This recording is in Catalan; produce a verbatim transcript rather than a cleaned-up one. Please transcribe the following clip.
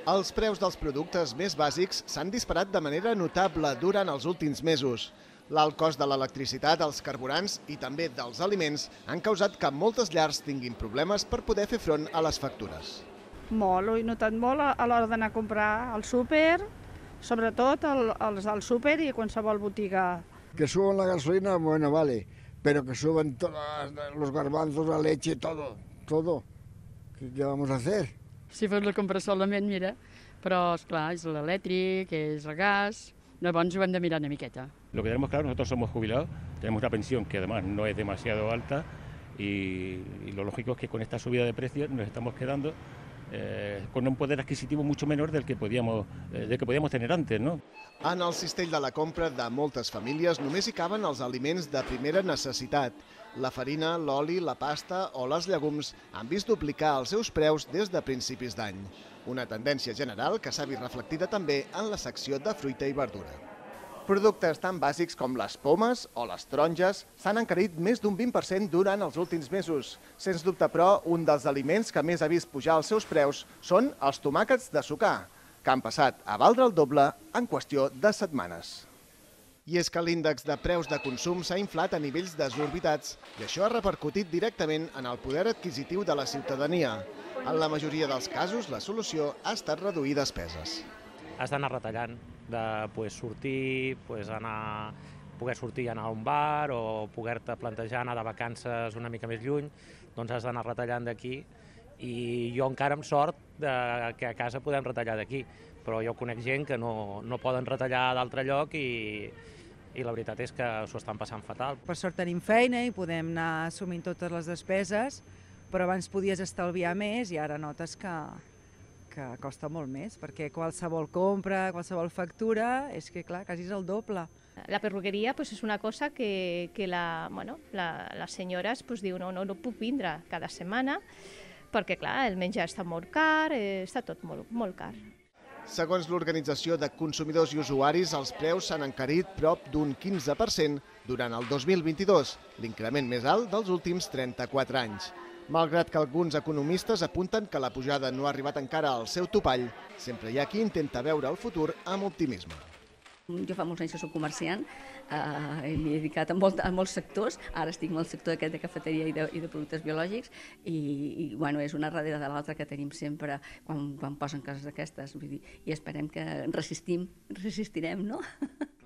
Els preus dels productes més bàsics s'han disparat de manera notable durant els últims mesos. L'alt cost de l'electricitat, els carburants i també dels aliments han causat que moltes llars tinguin problemes per poder fer front a les factures. Molt, ho he notat molt a l'hora d'anar a comprar al súper, sobretot als del súper i a qualsevol botiga. Que suban la gasolina, bueno, vale, pero que suban los garbanzos, la leche, todo, todo. ¿Qué, qué vamos a hacer? Si fos la compra solament, mira, però esclar, és l'elèctric, és el gas, llavors ho hem de mirar una miqueta. Lo que tenemos claro, nosotros somos jubilados, tenemos una pensión que además no es demasiado alta y, y lo lógico es que con esta subida de precios nos estamos quedando eh, con un poder adquisitivo mucho menor del que podíamos, eh, del que podíamos tener antes, ¿no? En el cistell de la compra de moltes famílies només hi caben els aliments de primera necessitat. La farina, l'oli, la pasta o les llegums han vist duplicar els seus preus des de principis d'any. Una tendència general que s'ha vist reflectida també en la secció de fruita i verdura. Productes tan bàsics com les pomes o les taronges s'han encarit més d'un vint per cent durant els últims mesos. Sens dubte, però, un dels aliments que més ha vist pujar els seus preus són els tomàquets de sucar, que han passat a valdre el doble en qüestió de setmanes. I és que l'índex de preus de consum s'ha inflat a nivells desorbitats i això ha repercutit directament en el poder adquisitiu de la ciutadania. En la majoria dels casos, la solució ha estat reduir despeses. Has d'anar retallant, de pues, sortir, pues, anar, poder sortir i anar a un bar o poder-te plantejar anar de vacances una mica més lluny, doncs has d'anar retallant d'aquí. I jo encara amb sort de que a casa podem retallar d'aquí, però jo conec gent que no, no poden retallar d'altre lloc i, i la veritat és que s'ho estan passant fatal. Per sort tenim feina i podem anar assumint totes les despeses, però abans podies estalviar més i ara notes que, que costa molt més, perquè qualsevol compra, qualsevol factura, és que clar, quasi és el doble. La perruqueria pues, és una cosa que, que la, bueno, la, les senyores pues, diuen no, no, no puc vindre cada setmana, perquè clar, el menjar està molt car, eh, està tot molt, molt car. Segons l'Organització de Consumidors i Usuaris, els preus s'han encarit prop d'un quinze per cent durant el dos mil vint-i-dos, l'increment més alt dels últims trenta-quatre anys. Malgrat que alguns economistes apunten que la pujada no ha arribat encara al seu topall, sempre hi ha qui intenta veure el futur amb optimisme. Jo fa molts anys que soc comerciant, eh, m'he dedicat a, molt, a molts sectors, ara estic en el sector aquest de cafeteria i de, i de productes biològics i, i bueno, és una darrere de l'altra que tenim sempre quan, quan posen coses d'aquestes, vull dir, i esperem que resistim, resistirem, no?